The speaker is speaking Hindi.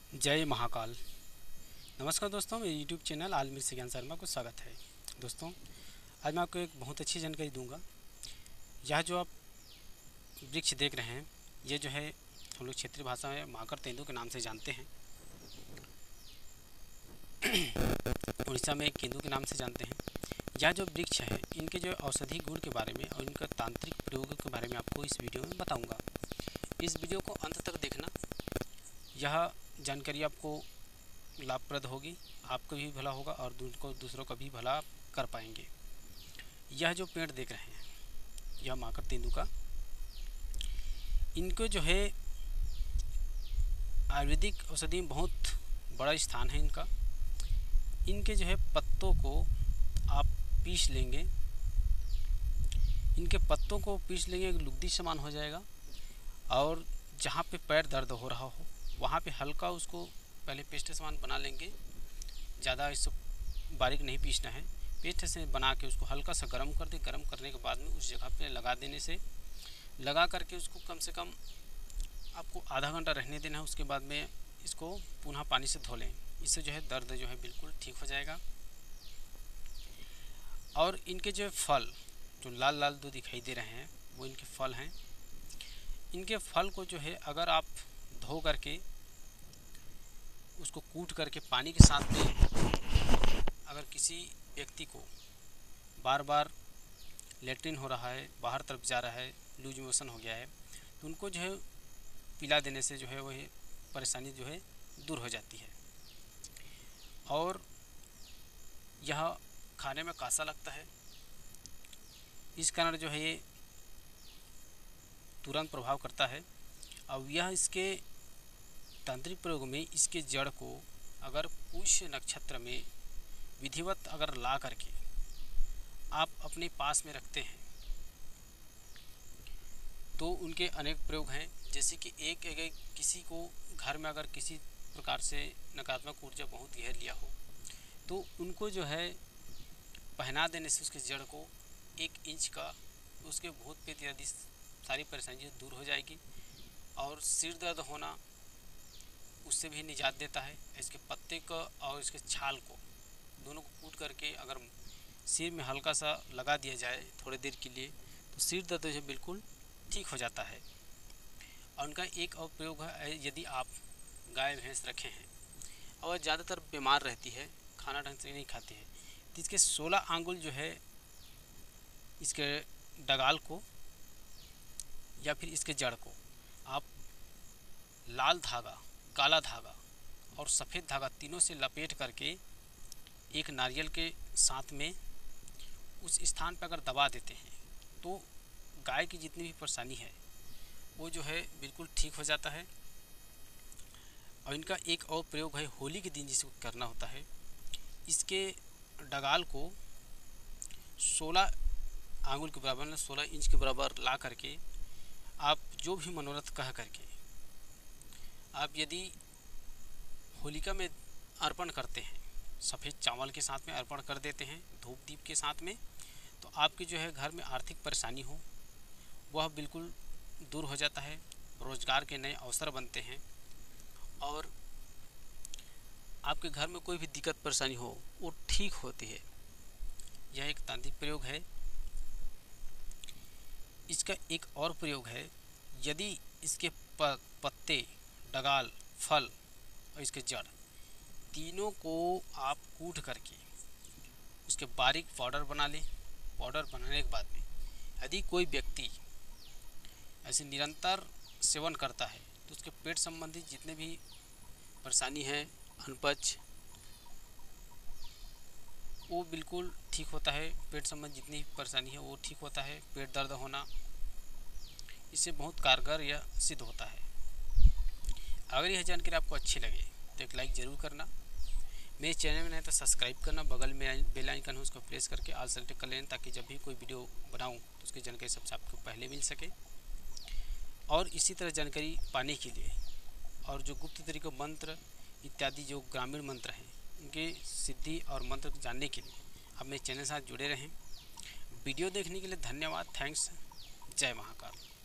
जय महाकाल। नमस्कार दोस्तों, मेरे यूट्यूब चैनल आलमीर से ज्ञान शर्मा को स्वागत है। दोस्तों, आज मैं आपको एक बहुत अच्छी जानकारी दूंगा। यह जो आप वृक्ष देख रहे हैं, ये जो है हम लोग क्षेत्रीय भाषा में माकड़ तेंदू के नाम से जानते हैं। उड़ीसा में केंदू के नाम से जानते हैं। यह जो वृक्ष है, इनके जो औषधि गुण के बारे में और इनका तांत्रिक प्रयोग के बारे में आपको इस वीडियो में बताऊँगा। इस वीडियो को अंत तक देखना। यह जानकारी आपको लाभप्रद होगी, आपका भी भला होगा और दूसरों का भी भला कर पाएंगे। यह जो पेड़ देख रहे हैं, यह माकड़ तेंदू का, इनको जो है आयुर्वेदिक औषधि में बहुत बड़ा स्थान है इनका। इनके जो है पत्तों को आप पीस लेंगे, इनके पत्तों को पीस लेंगे, एक लुगदी समान हो जाएगा। और जहाँ पे पैर दर्द हो रहा हो वहाँ पे हल्का उसको पहले पेस्ट समान बना लेंगे। ज़्यादा इसको बारीक नहीं पीसना है, पेस्ट से बना के उसको हल्का सा गर्म कर दें। गर्म करने के बाद में उस जगह पे लगा देने से, लगा करके उसको कम से कम आपको आधा घंटा रहने देना है। उसके बाद में इसको पुनः पानी से धो लें। इससे जो है दर्द जो है बिल्कुल ठीक हो जाएगा। और इनके जो फल जो लाल लाल दो दिखाई दे रहे हैं, वो इनके फल हैं। इनके फल को जो है अगर आप धो करके उसको कूट करके पानी के साथ में, अगर किसी व्यक्ति को बार बार लेट्रिन हो रहा है, बाहर तरफ जा रहा है, लूज मोशन हो गया है, तो उनको जो है पिला देने से जो है वह परेशानी जो है दूर हो जाती है। और यह खाने में कासा लगता है, इस कारण जो है ये तुरंत प्रभाव करता है। अब यह इसके तांत्रिक प्रयोग में इसके जड़ को अगर पुष्य नक्षत्र में विधिवत अगर ला करके आप अपने पास में रखते हैं तो उनके अनेक प्रयोग हैं। जैसे कि एक किसी को घर में अगर किसी प्रकार से नकारात्मक ऊर्जा बहुत गहर लिया हो, तो उनको जो है पहना देने से उसके जड़ को 1 इंच का, उसके भूत प्रेत आदि सारी परेशानी दूर हो जाएगी। और सिर दर्द होना, उससे भी निजात देता है। इसके पत्ते को और इसके छाल को दोनों को कूट करके अगर सिर में हल्का सा लगा दिया जाए थोड़ी देर के लिए, तो सिर दर्द जो बिल्कुल ठीक हो जाता है। और उनका एक और प्रयोग है, यदि आप गाय भैंस रखे हैं और ज़्यादातर बीमार रहती है, खाना ढंग से नहीं खाती है, तो इसके 16 आंगुल जो है इसके डगाल को या फिर इसके जड़ को आप लाल धागा, काला धागा और सफ़ेद धागा तीनों से लपेट करके एक नारियल के साथ में उस स्थान पर अगर दबा देते हैं, तो गाय की जितनी भी परेशानी है वो जो है बिल्कुल ठीक हो जाता है। और इनका एक और प्रयोग है, होली के दिन जिसको करना होता है, इसके डगाल को 16 आंगुल के बराबर, 16 इंच के बराबर ला करके आप जो भी मनोरथ कह करके आप यदि होलिका में अर्पण करते हैं, सफ़ेद चावल के साथ में अर्पण कर देते हैं, धूप दीप के साथ में, तो आपके जो है घर में आर्थिक परेशानी हो वह बिल्कुल दूर हो जाता है। रोजगार के नए अवसर बनते हैं और आपके घर में कोई भी दिक्कत परेशानी हो वो ठीक होती है। यह एक तांत्रिक प्रयोग है। इसका एक और प्रयोग है, यदि इसके पत्ते, डगाल, फल और इसके जड़ तीनों को आप कूट करके उसके बारीक पाउडर बना लें। पाउडर बनाने के बाद में यदि कोई व्यक्ति ऐसे निरंतर सेवन करता है, तो उसके पेट संबंधित जितने भी परेशानी है, अनपच, वो बिल्कुल ठीक होता है। पेट संबंधी जितनी परेशानी है वो ठीक होता है। पेट दर्द होना, इससे बहुत कारगर यह सिद्ध होता है। अगर यह जानकारी आपको अच्छी लगे तो एक लाइक ज़रूर करना। मेरे चैनल में नहीं तो सब्सक्राइब करना, बगल में बेल आइकन है उसको प्रेस करके ऑल सेलेक्ट कर लेना, ताकि जब भी कोई वीडियो बनाऊं तो उसकी जानकारी सबसे आपको पहले मिल सके। और इसी तरह जानकारी पाने के लिए और जो गुप्त तरीकों, मंत्र इत्यादि जो ग्रामीण मंत्र हैं, उनके सिद्धि और मंत्र जानने के लिए आप मेरे चैनल के साथ जुड़े रहें। वीडियो देखने के लिए धन्यवाद। थैंक्स। जय महाकाल।